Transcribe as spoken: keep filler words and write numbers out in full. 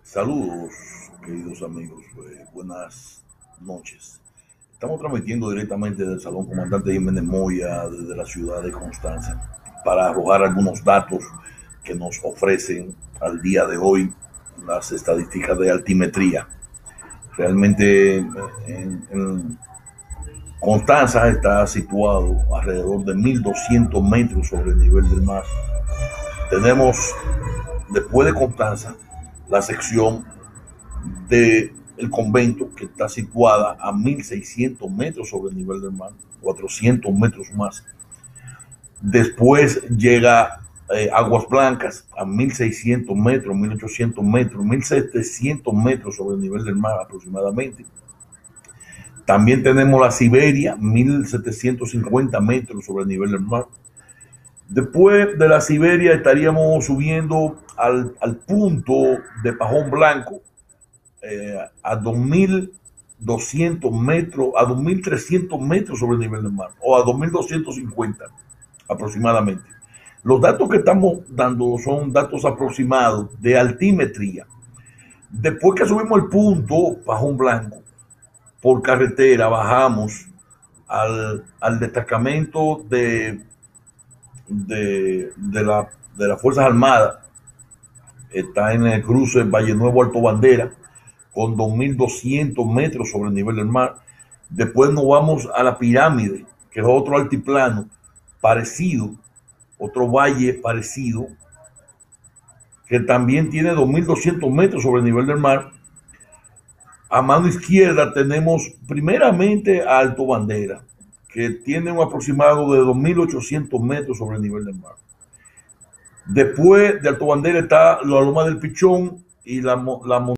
Saludos, queridos amigos. Eh, buenas noches. Estamos transmitiendo directamente del Salón Comandante Jiménez Moya desde la ciudad de Constanza para arrojar algunos datos que nos ofrecen al día de hoy las estadísticas de altimetría. Realmente eh, en, en Constanza está situado alrededor de mil doscientos metros sobre el nivel del mar. Tenemos después de Constanza la sección del convento, que está situada a mil seiscientos metros sobre el nivel del mar, cuatrocientos metros más. Después llega eh, Aguas Blancas a mil seiscientos metros, mil ochocientos metros, mil setecientos metros sobre el nivel del mar aproximadamente. También tenemos la Siberia, mil setecientos cincuenta metros sobre el nivel del mar. Después de la Siberia estaríamos subiendo al, al punto de Pajón Blanco, eh, a dos mil doscientos metros, a dos mil trescientos metros sobre el nivel del mar, o a dos mil doscientos cincuenta aproximadamente. Los datos que estamos dando son datos aproximados de altimetría. Después que subimos el punto Pajón Blanco, por carretera bajamos al, al destacamento de, de, de, la, de las Fuerzas Armadas. Está en el cruce Valle Nuevo Alto Bandera, con dos mil doscientos metros sobre el nivel del mar. Después nos vamos a la Pirámide, que es otro altiplano parecido, otro valle parecido, que también tiene dos mil doscientos metros sobre el nivel del mar. A mano izquierda tenemos primeramente a Alto Bandera, que tiene un aproximado de dos mil ochocientos metros sobre el nivel del mar. Después de Alto Bandera está la Loma del Pichón y la, la